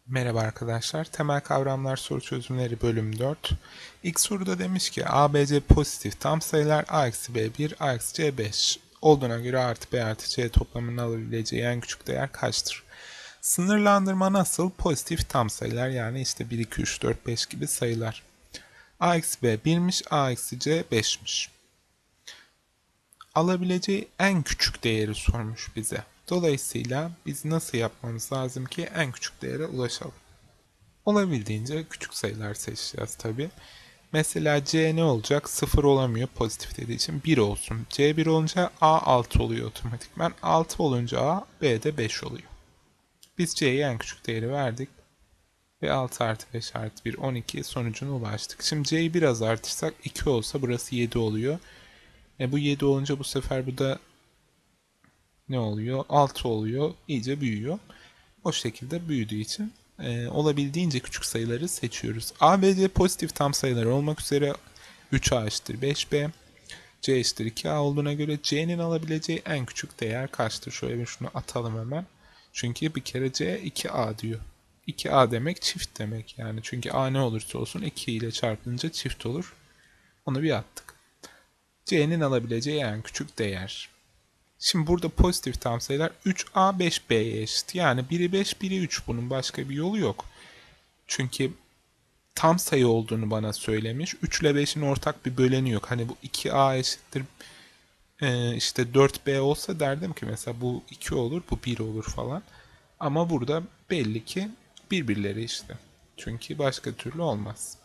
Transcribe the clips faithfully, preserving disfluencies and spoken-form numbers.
Merhaba arkadaşlar. Temel kavramlar soru çözümleri bölüm dört. İlk soruda demiş ki A, B, C pozitif tam sayılar A eksi B bir, A eksi C beş olduğuna göre A artı B artı C toplamının alabileceği en küçük değer kaçtır? Sınırlandırma nasıl? Pozitif tam sayılar, yani işte bir, iki, üç, dört, beş gibi sayılar. A eksi B birmiş, A eksi C beşmiş. Alabileceği en küçük değeri sormuş bize. Dolayısıyla biz nasıl yapmamız lazım ki en küçük değere ulaşalım? Olabildiğince küçük sayılar seçeceğiz tabi. Mesela C ne olacak? sıfır olamıyor pozitif dediği için bir olsun. C bir olunca A altı oluyor otomatikman. altı olunca A, B de beş oluyor. Biz C'ye en küçük değeri verdik. Ve altı artı beş artı bir on iki sonucuna ulaştık. Şimdi C'yi biraz artırsak iki olsa burası yedi oluyor. E bu yedi olunca bu sefer bu da ne oluyor? altı oluyor. İyice büyüyor. O şekilde büyüdüğü için e, olabildiğince küçük sayıları seçiyoruz. A, B, C pozitif tam sayılar olmak üzere üç A eşittir beş B, C eşittir iki A olduğuna göre C'nin alabileceği en küçük değer kaçtır? Şöyle bir şunu atalım hemen. Çünkü bir kere C iki A diyor. iki A demek çift demek yani. Çünkü A ne olursa olsun iki ile çarpınca çift olur. Onu bir attık. C'nin alabileceği en küçük değer. Şimdi burada pozitif tam sayılar üç A beş B'ye eşit. Yani biri beş, biri üç. Bunun başka bir yolu yok. Çünkü tam sayı olduğunu bana söylemiş. üç ile beşin ortak bir böleni yok. Hani bu iki A eşittir e, işte dört B olsa derdim ki mesela bu iki olur, bu bir olur falan. Ama burada belli ki birbirleri işte. Çünkü başka türlü olmaz.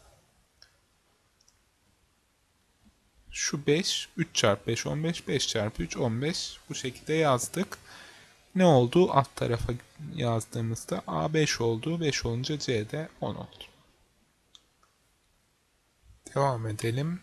Şu beş, üç çarpı beş, on beş, beş çarpı üç, on beş. Bu şekilde yazdık. Ne oldu? Alt tarafa yazdığımızda A beş oldu. beş olunca C de on oldu. Devam edelim.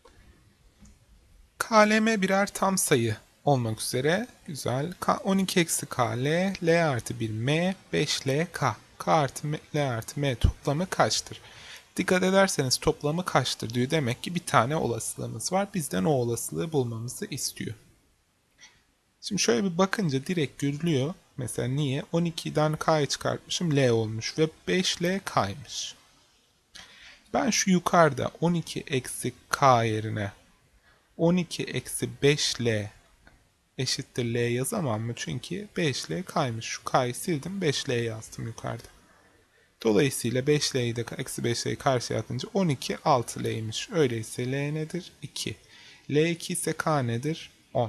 K L M birer tam sayı olmak üzere. Güzel. K, on iki eksi K L, L artı bir M, beş L K. K artı M, L artı M toplamı kaçtır? Dikkat ederseniz toplamı kaçtır diyor. Demek ki bir tane olasılığımız var. Bizden o olasılığı bulmamızı istiyor. Şimdi şöyle bir bakınca direkt görülüyor. Mesela niye? on ikiden K'yı çıkartmışım, L olmuş ve beş L K'ymış. Ben şu yukarıda on iki eksi K yerine on iki eksi beş L eşittir L yazamam mı? Çünkü beş L K'ymış. Şu K'yı sildim, beş L yazdım yukarıda. Dolayısıyla beş L'yi de eksi beş L'yi karşıya atınca on iki altı L'ymiş. Öyleyse L nedir? iki. L iki ise K nedir? on.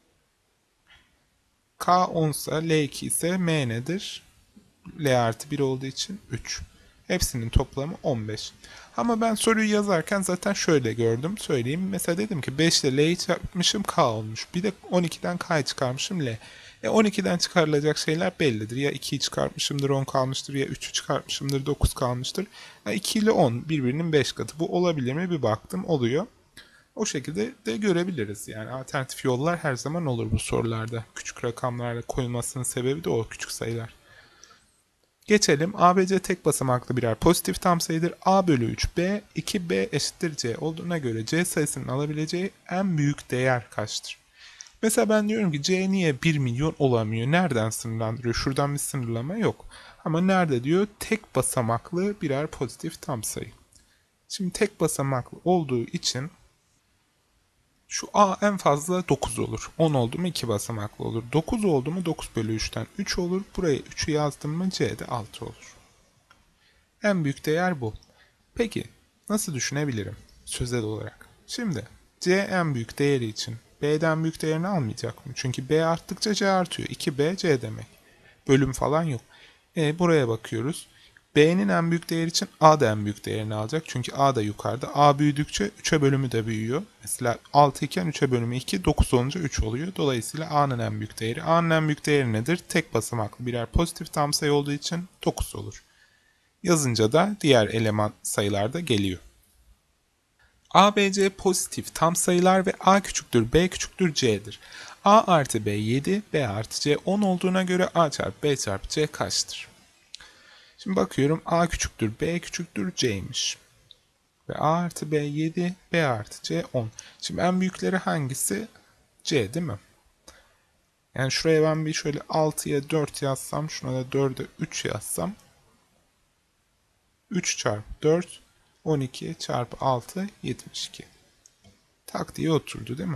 K on ise L iki ise M nedir? L artı bir olduğu için üç. Hepsinin toplamı on beş. Ama ben soruyu yazarken zaten şöyle gördüm. Söyleyeyim. Mesela dedim ki beş ile L'yi çarpmışım K olmuş. Bir de on ikiden K'yı çıkarmışım L. E on ikiden çıkarılacak şeyler bellidir. Ya ikiyi çıkartmışımdır on kalmıştır, ya üçü çıkartmışımdır dokuz kalmıştır. Ya iki ile on birbirinin beş katı. Bu olabilir mi? Bir baktım, oluyor. O şekilde de görebiliriz. Yani alternatif yollar her zaman olur bu sorularda. Küçük rakamlarla koyulmasının sebebi de o, küçük sayılar. Geçelim. A, B, C tek basamaklı birer pozitif tam sayıdır. A bölü üç B, iki B eşittir C olduğuna göre C sayısının alabileceği en büyük değer kaçtır? Mesela ben diyorum ki C niye bir milyon olamıyor? Nereden sınırlandırıyor? Şuradan bir sınırlama yok. Ama nerede diyor? Tek basamaklı birer pozitif tam sayı. Şimdi tek basamaklı olduğu için şu A en fazla dokuz olur. on oldu mu iki basamaklı olur. dokuz oldu mu dokuz bölü üçten üç olur. Buraya üçü yazdım mı C de altı olur. En büyük değer bu. Peki nasıl düşünebilirim sözel olarak? Şimdi C en büyük değeri için B'den büyük değerini almayacak mı? Çünkü B arttıkça C artıyor. iki B C demek. Bölüm falan yok. E, buraya bakıyoruz. B'nin en büyük değeri için A da en büyük değerini alacak. Çünkü A da yukarıda. A büyüdükçe üçe bölümü de büyüyor. Mesela altı iken üçe bölümü iki, dokuz olunca üç oluyor. Dolayısıyla A'nın en büyük değeri. A'nın en büyük değeri nedir? Tek basamaklı birer pozitif tam sayı olduğu için dokuz olur. Yazınca da diğer eleman sayılar da geliyor. A, B, C pozitif tam sayılar ve A küçüktür, B küçüktür, C'dir. A artı B yedi, B artı C on olduğuna göre A çarpı B çarpı C kaçtır? Şimdi bakıyorum, A küçüktür, B küçüktür, C'ymiş. Ve A artı B yedi, B artı C on. Şimdi en büyükleri hangisi? C değil mi? Yani şuraya ben bir şöyle altıya dört yazsam, şuna da dörde üç yazsam üç çarpı dört, on iki çarpı altı, yetmiş iki. Tak diye oturdu değil mi?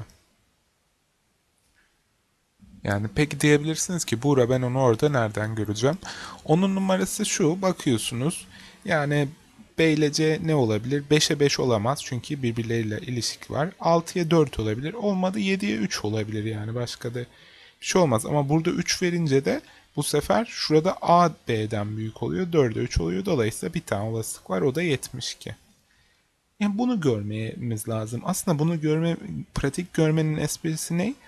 Yani peki diyebilirsiniz ki Buğra, ben onu orada nereden göreceğim? Onun numarası şu, bakıyorsunuz. Yani B ile C ne olabilir? beşe beş olamaz çünkü birbirleriyle ilişki var. altıya dört olabilir. Olmadı yediye üç olabilir, yani başka da bir şey olmaz. Ama burada üç verince de bu sefer şurada A B'den büyük oluyor. dörde üç oluyor. Dolayısıyla bir tane olasılık var, o da yetmiş iki. Yani bunu görmemiz lazım. Aslında bunu görme, pratik görmenin esprisi ne?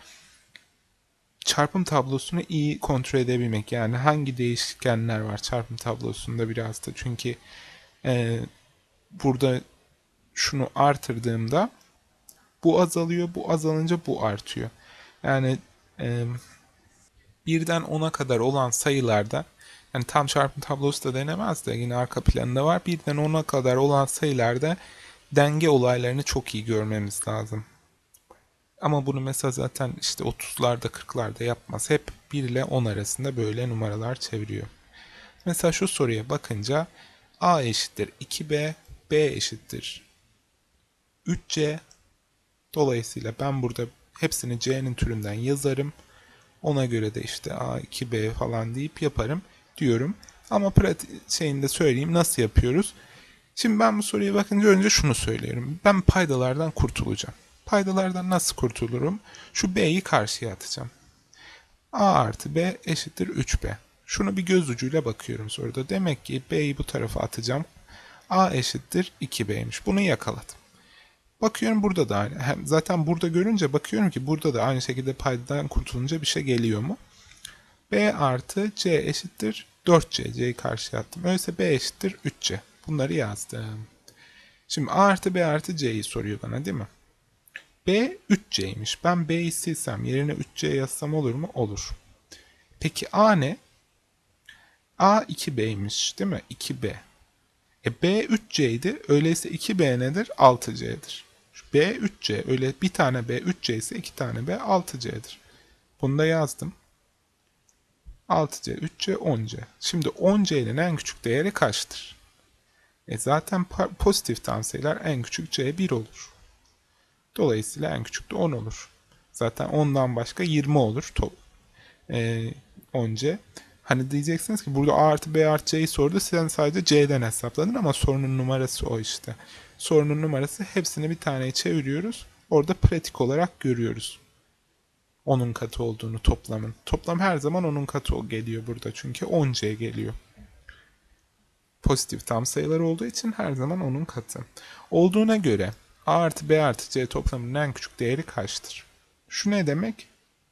Çarpım tablosunu iyi kontrol edebilmek. Yani hangi değişkenler var çarpım tablosunda biraz da. Çünkü e, burada şunu artırdığımda bu azalıyor, bu azalınca bu artıyor. Yani e, birden ona kadar olan sayılarda, yani tam çarpım tablosu da denemez de yine arka planında var. Birden ona kadar olan sayılarda denge olaylarını çok iyi görmemiz lazım. Ama bunu mesela zaten işte otuzlarda kırklarda yapmaz. Hep bir ile on arasında böyle numaralar çeviriyor. Mesela şu soruya bakınca A eşittir iki B, B eşittir üç C. Dolayısıyla ben burada hepsini C'nin türünden yazarım. Ona göre de işte A iki B falan deyip yaparım diyorum. Ama pratik şeyini de söyleyeyim, nasıl yapıyoruz. Şimdi ben bu soruya bakınca önce şunu söylüyorum. Ben paydalardan kurtulacağım. Paydalardan nasıl kurtulurum? Şu B'yi karşıya atacağım. A artı B eşittir üç B. Şunu bir göz ucuyla bakıyorum soruda. Demek ki B'yi bu tarafa atacağım. A eşittir iki B'ymiş. Bunu yakaladım. Bakıyorum burada da aynı. Hem zaten burada görünce bakıyorum ki burada da aynı şekilde paydadan kurtulunca bir şey geliyor mu? B artı C eşittir dört C. C'yi karşıya attım. Öyleyse B eşittir üç C. Bunları yazdım. Şimdi A artı B artı C'yi soruyor bana değil mi? B üç C'ymiş. Ben B'yi silsem yerine üç C yazsam olur mu? Olur. Peki A ne? A iki B'ymiş değil mi? iki B. E B üç C'ydi. Öyleyse iki B nedir? altı C'dir. B üç C. Öyle bir tane B üç C ise iki tane B altı C'dir. Bunu da yazdım. altı C, üç C, on C. Şimdi on C'nin en küçük değeri kaçtır? E zaten pozitif tam sayılar en küçük C bir olur. Dolayısıyla en küçük de on olur. Zaten ondan başka yirmi olur top. E, on C. Hani diyeceksiniz ki burada A artı B artı C'yi sordu. Sen sadece C'den hesapladın ama sorunun numarası o işte. Sorunun numarası, hepsini bir taneye çeviriyoruz. Orada pratik olarak görüyoruz. Onun katı olduğunu toplamın. Toplam her zaman onun katı geliyor burada. Çünkü on C geliyor. Pozitif tam sayılar olduğu için her zaman onun katı. Olduğuna göre A artı B artı C toplamının en küçük değeri kaçtır? Şu ne demek?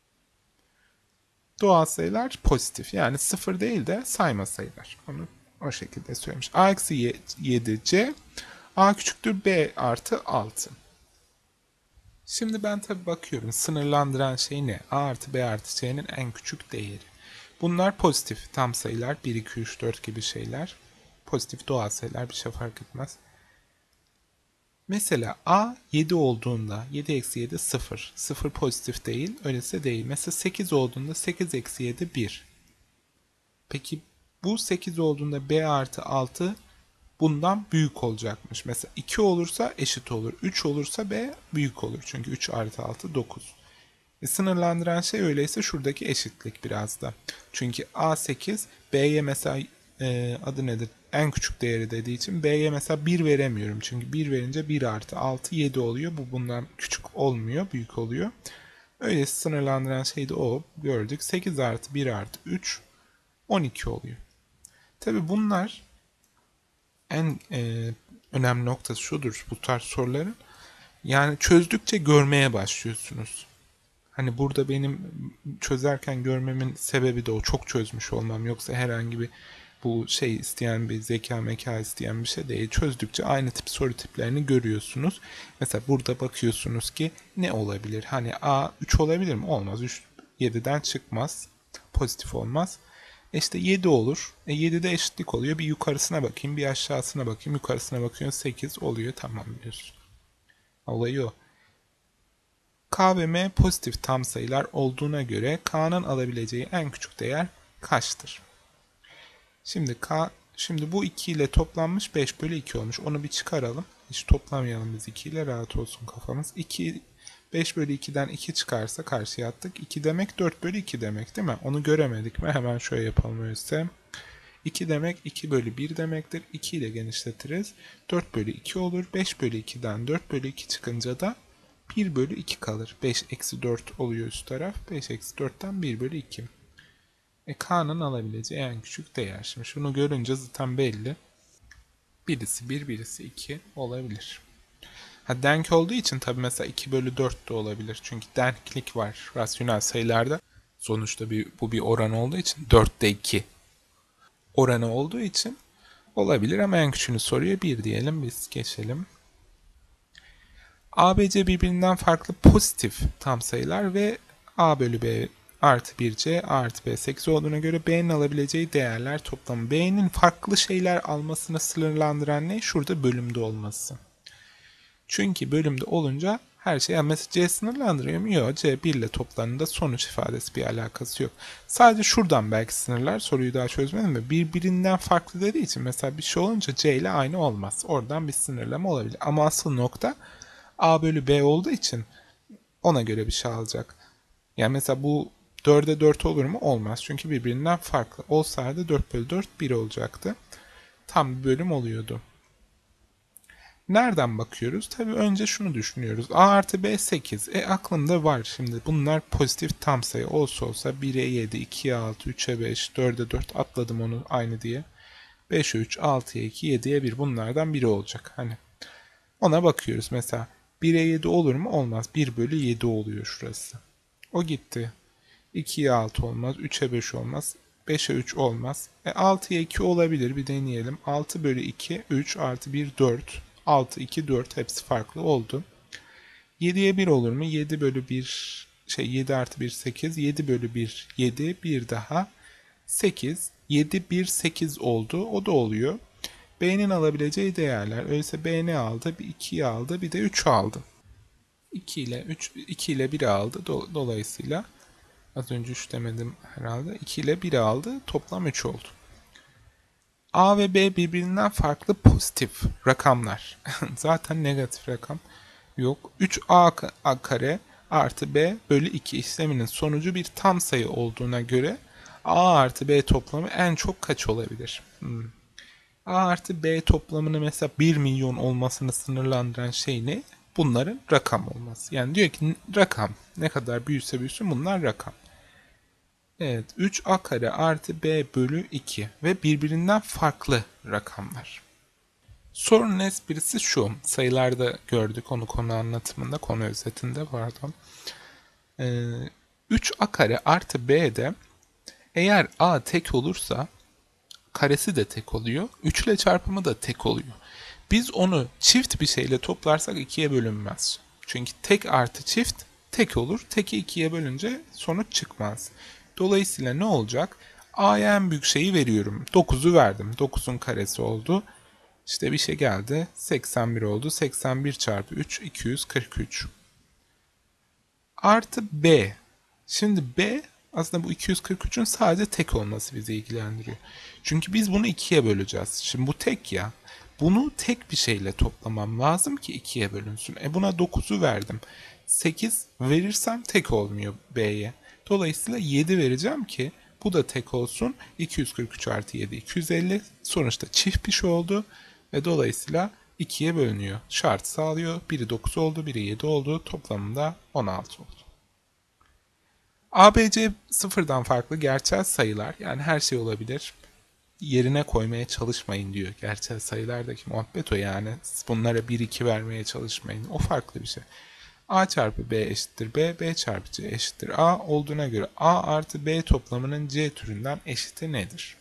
Doğal sayılar pozitif. Yani sıfır değil de sayma sayılar. Onu o şekilde söylemiş. A eksi yedi C. A küçüktür B artı altı. Şimdi ben tabi bakıyorum. Sınırlandıran şey ne? A artı B artı C'nin en küçük değeri. Bunlar pozitif tam sayılar. bir, iki, üç, dört gibi şeyler. Pozitif doğal sayılar, bir şey fark etmez. Mesela A yedi olduğunda yedi eksi yedi sıfır. sıfır pozitif değil. Öyleyse değil. Mesela sekiz olduğunda sekiz eksi yedi bir. Peki bu sekiz olduğunda B artı altı bundan büyük olacakmış. Mesela iki olursa eşit olur. üç olursa B büyük olur. Çünkü üç artı altı dokuz. E, sınırlandıran şey öyleyse şuradaki eşitlik biraz da. Çünkü A sekiz, B'ye mesela e, adı nedir? En küçük değeri dediği için B'ye mesela bir veremiyorum. Çünkü bir verince bir artı altı yedi oluyor. Bu bundan küçük olmuyor, büyük oluyor. Öyleyse sınırlandıran şey de o. Gördük. sekiz artı bir artı üç on iki oluyor. Tabi bunlar en e, önemli noktası şudur bu tarz soruların. Yani çözdükçe görmeye başlıyorsunuz. Hani burada benim çözerken görmemin sebebi de o. Çok çözmüş olmam. Yoksa herhangi bir bu şey isteyen, bir zeka meka isteyen bir şey değil. Çözdükçe aynı tip soru tiplerini görüyorsunuz. Mesela burada bakıyorsunuz ki ne olabilir? Hani A üç olabilir mi? Olmaz. üç yediden çıkmaz. Pozitif olmaz. E işte yedi olur. E yedide eşitlik oluyor. Bir yukarısına bakayım, bir aşağısına bakayım. Yukarısına bakıyorsun sekiz oluyor. Tamam diyorsun. Olayı o. K ve M pozitif tam sayılar olduğuna göre K'nın alabileceği en küçük değer kaçtır? Şimdi K Şimdi bu iki ile toplanmış beş bölü iki olmuş. Onu bir çıkaralım. Hiç toplamayalım biz iki ile, rahat olsun kafamız. iki, beş bölü ikiden iki çıkarsa karşıya attık. iki demek dört bölü iki demek değil mi? Onu göremedik mi? Hemen şöyle yapalım öyleyse. iki demek iki bölü bir demektir. iki ile genişletiriz. dört bölü iki olur. beş bölü ikiden dört bölü iki çıkınca da bir bölü iki kalır. beş eksi dört oluyor üst taraf. beş eksi dörtten bir bölü iki. E K'nın alabileceği en küçük değer. Şimdi şunu görünce zaten belli. Birisi bir, birisi iki olabilir. Ha, denk olduğu için tabii mesela iki bölü dört de olabilir. Çünkü denklik var rasyonel sayılarda. Sonuçta bir, bu bir oran olduğu için dörtte iki oranı olduğu için olabilir ama en küçüğünü soruyor. bir diyelim, biz geçelim. A, B, C birbirinden farklı pozitif tam sayılar ve A bölü B artı bir C, A artı B sekiz olduğuna göre B'nin alabileceği değerler toplamı. B'nin farklı şeyler almasını sınırlandıran ne? Şurada bölümde olması. Çünkü bölümde olunca her şey, yani mesela C sınırlandırıyor mu? Yok. C bir ile toplamında sonuç ifadesi bir alakası yok. Sadece şuradan belki sınırlar. Soruyu daha çözmedim mi? Birbirinden farklı dediği için mesela bir şey olunca C ile aynı olmaz. Oradan bir sınırlama olabilir. Ama asıl nokta A bölü B olduğu için ona göre bir şey alacak. Yani mesela bu dörde dört olur mu? Olmaz. Çünkü birbirinden farklı. Olsaydı dört bölü dört bir olacaktı. Tam bir bölüm oluyordu. Nereden bakıyoruz? Tabii önce şunu düşünüyoruz. A artı B sekiz. E aklımda var şimdi. Bunlar pozitif tam sayı olsa olsa bire yedi, ikiye altı, üçe beş, dörde dört, atladım onu aynı diye. beşe üç, altıya iki, yediye bir, bunlardan biri olacak. Hani ona bakıyoruz mesela. bire yedi olur mu? Olmaz. bir bölü yedi oluyor şurası. O gitti. ikiye altı olmaz. üçe beş olmaz. beşe üç olmaz. E, altıya iki olabilir. Bir deneyelim. altı bölü iki, üç artı bir, dört. altı, iki, dört hepsi farklı oldu. yediye bir olur mu? yedi bölü bir, şey yedi artı bir, sekiz. yedi bölü bir, yedi. bir daha sekiz. yedi, bir, sekiz oldu. O da oluyor. B'nin alabileceği değerler. Öyleyse B ne aldı? Bir ikiyi aldı. Bir de üç aldı. iki ile üç, iki ile biri aldı. Dolayısıyla az önce üç demedim herhalde. iki ile biri aldı. Toplam üç oldu. A ve B birbirinden farklı pozitif rakamlar. Zaten negatif rakam yok. üç A kare artı B bölü iki işleminin sonucu bir tam sayı olduğuna göre A artı B toplamı en çok kaç olabilir? Hmm. A artı B toplamını mesela bir milyon olmasını sınırlandıran şey ne? Bunların rakam olması. Yani diyor ki rakam ne kadar büyürse büyüsün bunlar rakam. Evet, üç A kare artı B bölü iki ve birbirinden farklı rakamlar. Sorunun esprisi şu, sayılarda gördük onu konu anlatımında, konu özetinde pardon. Ee, üç A kare artı B'de eğer A tek olursa karesi de tek oluyor, üç ile çarpımı da tek oluyor. Biz onu çift bir şeyle toplarsak ikiye bölünmez. Çünkü tek artı çift tek olur. Teki ikiye bölünce sonuç çıkmaz. Dolayısıyla ne olacak? A'ya en büyük şeyi veriyorum. dokuzu verdim. dokuzun karesi oldu. İşte bir şey geldi. seksen bir oldu. seksen bir çarpı üç, iki yüz kırk üç. Artı B. Şimdi B aslında bu iki yüz kırk üçün sadece tek olması bizi ilgilendiriyor. Çünkü biz bunu ikiye böleceğiz. Şimdi bu tek ya. Bunu tek bir şeyle toplamam lazım ki ikiye bölünsün. E buna dokuzu verdim. sekiz verirsem tek olmuyor B'ye. Dolayısıyla yedi vereceğim ki bu da tek olsun. iki yüz kırk üç artı yedi, iki yüz elli. Sonuçta çift bir şey oldu. Ve dolayısıyla ikiye bölünüyor. Şart sağlıyor. Biri dokuz oldu, biri yedi oldu. Toplamında on altı oldu. A, B, C sıfırdan farklı gerçel sayılar. Yani her şey olabilir. Yerine koymaya çalışmayın diyor. Gerçel sayılardaki muhabbet o yani. Bunlara bir iki vermeye çalışmayın. O farklı bir şey. A çarpı B eşittir B, B çarpı C eşittir A olduğuna göre A artı B toplamının C türünden eşiti nedir?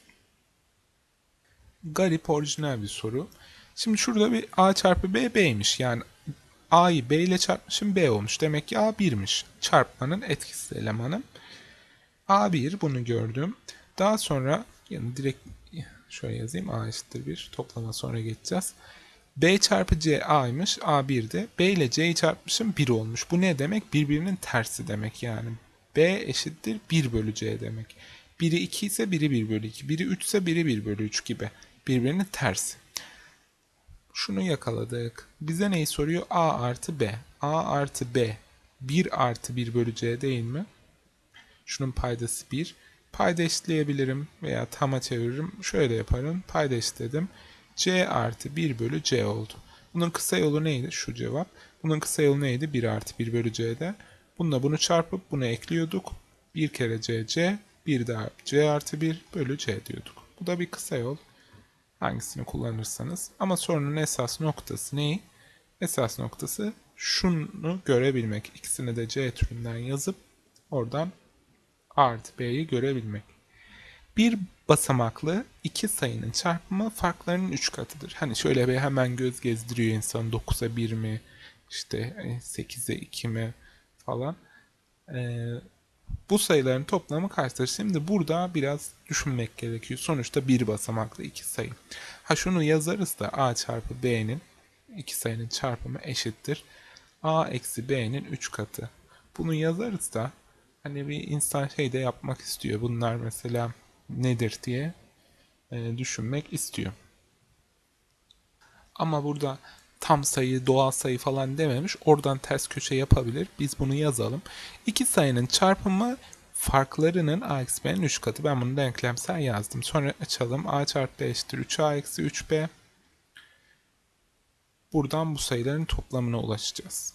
Garip, orijinal bir soru. Şimdi şurada bir A çarpı B, B'ymiş. Yani A'yı B ile çarpmışım, B olmuş. Demek ki A birmiş. Çarpmanın etkisiz elemanı. A bir, bunu gördüm. Daha sonra yani direkt şöyle yazayım. A eşittir bir. Toplama sonra geçeceğiz. B çarpı C A'ymış. A bir'de. B ile C'yi çarpmışım, bir olmuş. Bu ne demek? Birbirinin tersi demek yani. B eşittir bir bölü C demek. Biri iki ise biri bir bölü iki. Biri üç ise biri bir bölü üç gibi. birbirinin tersi. Şunu yakaladık. Bize neyi soruyor? A artı B. A artı B bir artı bir bölü C değil mi? Şunun paydası bir. Payda eşitleyebilirim veya tama çeviririm. Şöyle yaparım. Payda eşitledim. C artı bir bölü C oldu. Bunun kısa yolu neydi? Şu cevap. Bunun kısa yolu neydi? bir artı bir bölü C'de. Bununla bunu çarpıp bunu ekliyorduk. bir kere C, C. Bir daha C artı bir bölü C diyorduk. Bu da bir kısa yol. Hangisini kullanırsanız. Ama sorunun esas noktası ne? Esas noktası şunu görebilmek. İkisini de C türünden yazıp oradan A artı B'yi görebilmek. Bir basamaklı iki sayının çarpımı farklarının üç katıdır. Hani şöyle bir hemen göz gezdiriyor insan, dokuza bir mi, işte sekize iki mi falan. Ee, bu sayıların toplamı kaçtır? Şimdi burada biraz düşünmek gerekiyor. Sonuçta bir basamaklı iki sayı. Ha şunu yazarız da A çarpı B'nin iki sayının çarpımı eşittir A eksi B'nin üç katı. Bunu yazarız da hani bir insan şey de yapmak istiyor. Bunlar mesela nedir diye e, düşünmek istiyor. Ama burada tam sayı, doğal sayı falan dememiş. Oradan ters köşe yapabilir. Biz bunu yazalım. İki sayının çarpımı farklarının A eksi B'nin üç katı. Ben bunu denklemsel yazdım. Sonra açalım. A çarpı B eşittir üç A eksi üç B. Buradan bu sayıların toplamına ulaşacağız.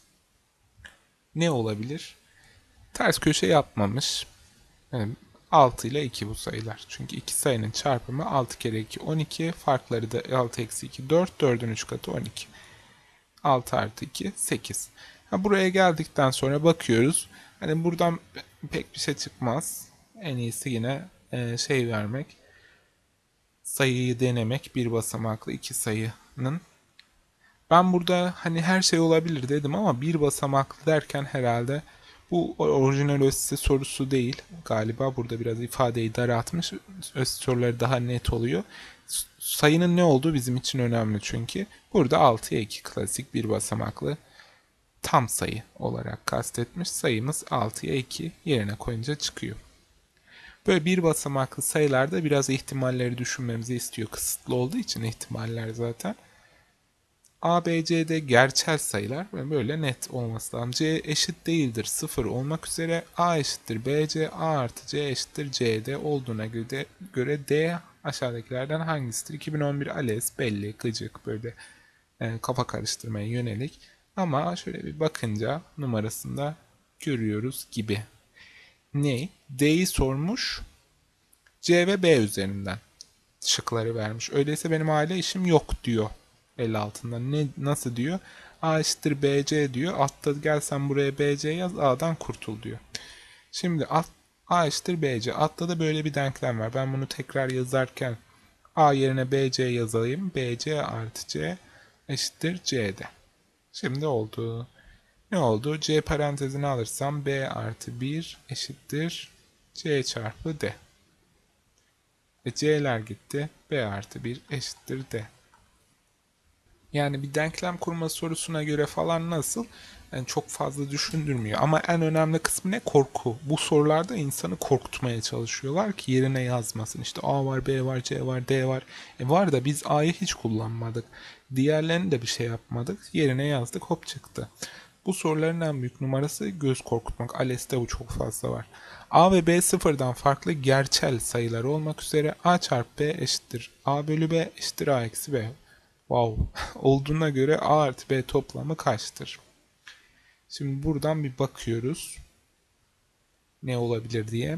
Ne olabilir? Ters köşe yapmamış. Yani altı ile iki bu sayılar. Çünkü iki sayının çarpımı altı kere iki on iki. Farkları da altı eksi iki dört. dördün üç katı on iki. altı artı iki sekiz. Ha, buraya geldikten sonra bakıyoruz. Hani buradan pek bir şey çıkmaz. En iyisi yine e, şey vermek. Sayıyı denemek. Bir basamaklı iki sayının. Ben burada hani her şey olabilir dedim ama bir basamaklı derken herhalde bu orijinal ÖSS sorusu değil. Galiba burada biraz ifadeyi daraltmış. ÖSS soruları daha net oluyor. Sayının ne olduğu bizim için önemli çünkü. Burada altıya iki klasik bir basamaklı tam sayı olarak kastetmiş. Sayımız altıya iki yerine koyunca çıkıyor. Böyle bir basamaklı sayılarda biraz ihtimalleri düşünmemizi istiyor. Kısıtlı olduğu için ihtimaller zaten. A, B, C'de gerçel sayılar böyle net olması lazım. C eşit değildir sıfır olmak üzere A eşittir B C, A artı C eşittir C D olduğuna göre, göre D aşağıdakilerden hangisidir? iki bin on bir ALES belli, gıcık, böyle e, kafa karıştırmaya yönelik. Ama şöyle bir bakınca numarasında görüyoruz gibi. Ne? D'yi sormuş, C ve B üzerinden şıkları vermiş. Öyleyse benim aile işim yok diyor el altında. Ne, nasıl diyor? A eşittir B C diyor. Altta gel sen buraya B C yaz, A'dan kurtul diyor. Şimdi alt, A eşittir B C. Altta da böyle bir denklem var. Ben bunu tekrar yazarken A yerine B C yazayım. B C artı C eşittir C D. Şimdi oldu. Ne oldu? C parantezini alırsam B artı bir eşittir C çarpı D. E C'ler gitti. B artı bir eşittir D. Yani bir denklem kurma sorusuna göre falan nasıl? Yani çok fazla düşündürmüyor. Ama en önemli kısmı ne? Korku. Bu sorularda insanı korkutmaya çalışıyorlar ki yerine yazmasın. İşte A var, B var, C var, D var. E var da biz A'yı hiç kullanmadık. Diğerlerini de bir şey yapmadık. Yerine yazdık, hop çıktı. Bu soruların en büyük numarası göz korkutmak. ALES'te bu çok fazla var. A ve B sıfırdan farklı gerçel sayılar olmak üzere A çarpı B eşittir A bölü B eşittir A eksi B. Wow. Olduğuna göre A artı B toplamı kaçtır? Şimdi buradan bir bakıyoruz. Ne olabilir diye.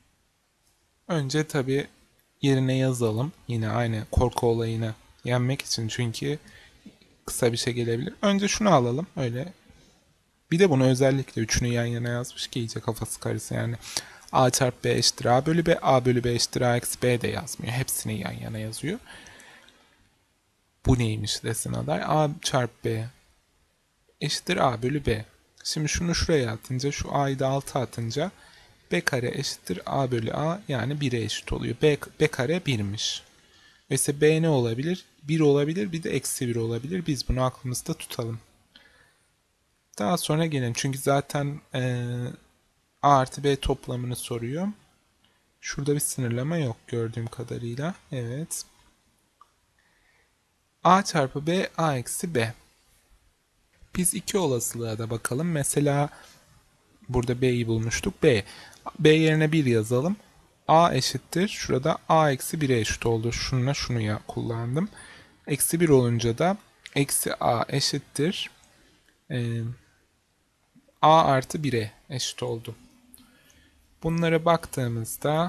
Önce tabii yerine yazalım. Yine aynı korku olayını yenmek için, çünkü kısa bir şey gelebilir. Önce şunu alalım. Öyle. Bir de bunu özellikle üçünü yan yana yazmış ki iyice kafası karışsın yani. A çarpı B eşittir A bölü B. A bölü B eşittir A eksi B de yazmıyor. Hepsini yan yana yazıyor. Bu neymiş desin aday. A çarpı B eşittir A bölü B. Şimdi şunu şuraya atınca, şu A'yı da altı atınca B kare eşittir A bölü A, yani bire eşit oluyor. B, B kare birmiş. Mesela B ne olabilir? bir olabilir, bir de eksi bir olabilir. Biz bunu aklımızda tutalım. Daha sonra gelelim. Çünkü zaten ee, A artı B toplamını soruyor. Şurada bir sınırlama yok gördüğüm kadarıyla. Evet. A çarpı B, A eksi B. Biz iki olasılığa da bakalım. Mesela burada B'yi bulmuştuk. B. B yerine bir yazalım. A eşittir. Şurada A eksi bir'e eşit oldu. Şununla şunu ya kullandım. Eksi bir olunca da eksi A eşittir. Ee, A artı bir'e eşit oldu. Bunlara baktığımızda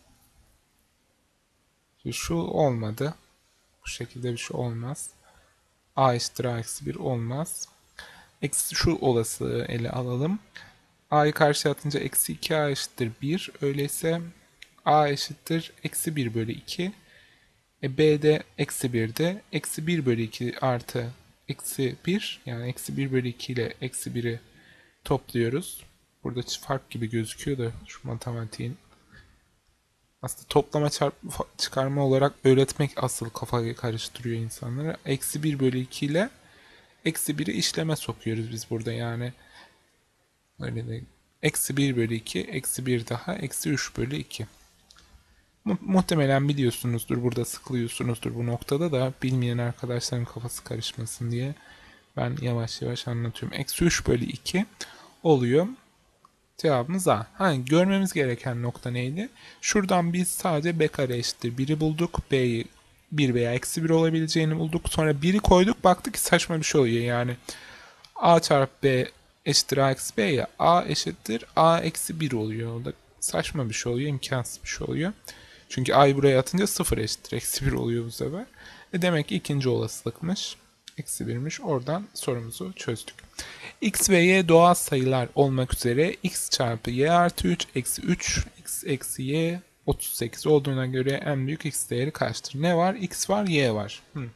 şu olmadı. Bu şekilde bir şey olmaz. A eşittir A eksi bir olmaz. Eksi şu olasılığı ele alalım. A'yı karşıya atınca eksi iki A eşittir bir. Öyleyse A eşittir eksi bir bölü iki. E, B'de eksi bir'de eksi bir bölü iki artı eksi bir, yani eksi bir bölü iki ile eksi bir'i topluyoruz. Burada fark gibi gözüküyor da şu matematiğin. Aslında toplama çarpma çıkarma olarak öğretmek asıl kafayı karıştırıyor insanlara. Eksi bir bölü iki ile eksi bir'i işleme sokuyoruz biz burada yani. Öyle de eksi bir bölü iki, eksi bir daha, eksi üç bölü iki. Mu muhtemelen biliyorsunuzdur, burada sıkılıyorsunuzdur bu noktada da, bilmeyen arkadaşların kafası karışmasın diye ben yavaş yavaş anlatıyorum. Eksi üç bölü iki oluyor. Cevabımız A. Ha, görmemiz gereken nokta neydi? Şuradan biz sadece B kare eşittir bir'i bulduk. B'yi bir veya eksi bir olabileceğini bulduk. Sonra bir'i koyduk. Baktık ki saçma bir şey oluyor. Yani A çarpı B eşittir A eksi B ya. A eşittir A eksi bir oluyor. O da saçma bir şey oluyor. İmkansız bir şey oluyor. Çünkü A'yı buraya atınca sıfır eşittir. Eksi bir oluyor bu sefer. E demek ki ikinci olasılıkmış. Eksi bir'miş. Oradan sorumuzu çözdük. X ve Y doğal sayılar olmak üzere x çarpı y artı üç eksi üç x eksi y otuz sekiz olduğuna göre en büyük x değeri kaçtır? Ne var? X var, y var. Hmm.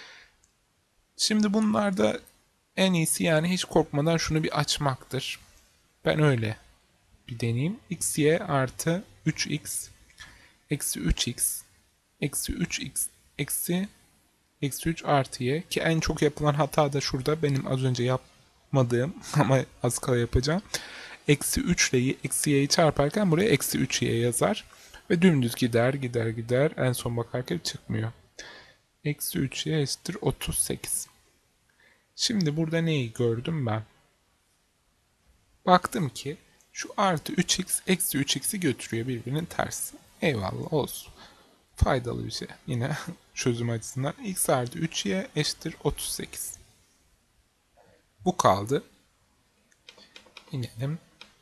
Şimdi bunlarda en iyisi yani hiç korkmadan şunu bir açmaktır. Ben öyle bir deneyeyim. X, y artı üç x eksi üç x eksi üç x eksi eksi üç artı y, ki en çok yapılan hata da şurada benim az önce yapmadığım ama az kala yapacağım. Eksi üç ile eksi y'yi çarparken buraya eksi üç y yazar. Ve dümdüz gider gider gider en son bakarken çıkmıyor. Eksi üç y eşittir otuz sekiz. Şimdi burada neyi gördüm ben? Baktım ki şu artı üç x eksi üç x'i götürüyor birbirinin tersi. Eyvallah, olsun. Faydalı bir şey. Yine çözüm açısından x artı üç y eşittir otuz sekiz. Bu kaldı. İnelim.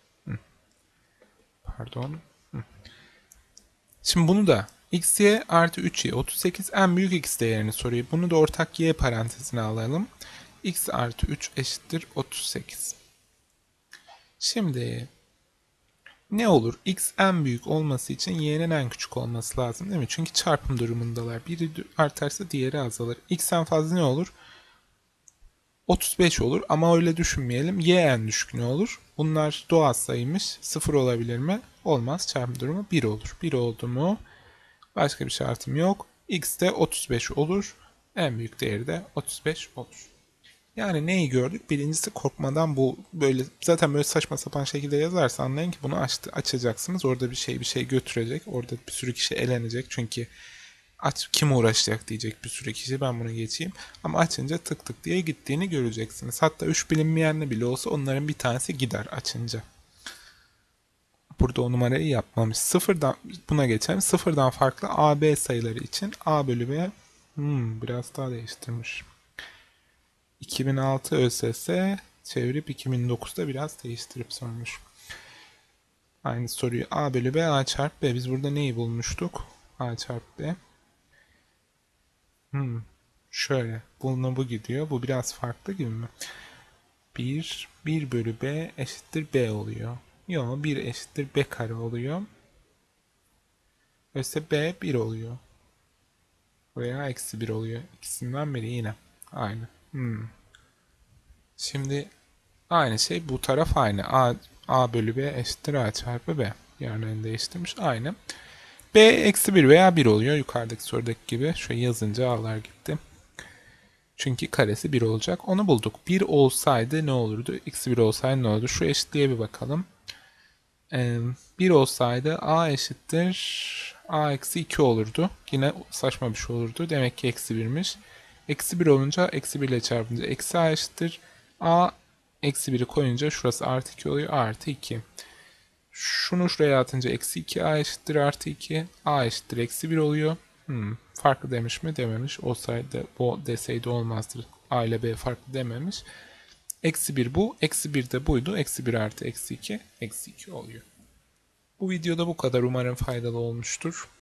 Pardon. Şimdi bunu da x, y artı üç y otuz sekiz en büyük x değerini soruyor. Bunu da ortak y parantezine alalım. X artı üç eşittir otuz sekiz. Şimdi ne olur? X en büyük olması için y'nin en küçük olması lazım değil mi? Çünkü çarpım durumundalar. Biri artarsa diğeri azalır. X en fazla ne olur? otuz beş olur ama öyle düşünmeyelim. Y en düşük ne olur? Bunlar doğal sayıymış. sıfır olabilir mi? Olmaz. Çarpım durumu bir olur. bir oldu mu? Başka bir şartım yok. X de otuz beş olur. En büyük değeri de otuz beş olur. Yani neyi gördük? Birincisi korkmadan bu böyle zaten böyle saçma sapan şekilde yazarsa anlayın ki bunu açtı, açacaksınız. Orada bir şey bir şey götürecek. Orada bir sürü kişi elenecek. Çünkü aç kim uğraşacak diyecek bir sürü kişi, ben bunu geçeyim. Ama açınca tık tık diye gittiğini göreceksiniz. Hatta üç bilinmeyenli bile olsa onların bir tanesi gider açınca. Burada o numarayı yapmamış. Sıfırdan buna geçelim. Sıfırdan farklı A B sayıları için A bölü B hmm, biraz daha değiştirmiş. iki bin altı ÖSS çevirip iki bin dokuzda biraz değiştirip sormuş. Aynı soruyu A bölü B A çarpı B. Biz burada neyi bulmuştuk? A çarpı B. Hmm, şöyle. Bununla bu gidiyor. Bu biraz farklı gibi mi? bir, bir bölü B eşittir B oluyor. Yok, bir eşittir B kare oluyor. Öyleyse B bir oluyor. Veya eksi bir oluyor. İkisinden biri yine. Aynı. Hmm. Şimdi aynı şey bu taraf aynı. A, A bölü B eşittir A çarpı B. Yerlerini değiştirmiş. Aynı. B eksi bir veya bir oluyor. Yukarıdaki sorudaki gibi. Şöyle yazınca A'lar gitti. Çünkü karesi bir olacak. Onu bulduk. bir olsaydı ne olurdu? Eksi bir olsaydı ne olurdu? Şu eşitliğe bir bakalım. Ee, bir olsaydı A eşittir A eksi iki olurdu. Yine saçma bir şey olurdu. Demek ki eksi birmiş. Eksi bir olunca eksi bir ile çarpınca eksi a eşittir. A eksi biri koyunca şurası artı iki oluyor. A artı iki. Şunu şuraya atınca eksi iki a eşittir artı iki. A eşittir eksi bir oluyor. Hmm, farklı demiş mi? Dememiş. Olsaydı bu deseydi olmazdı. A ile B farklı dememiş. Eksi bir bu. Eksi bir de buydu. Eksi bir artı eksi iki. Eksi iki oluyor. Bu videoda bu kadar. Umarım faydalı olmuştur.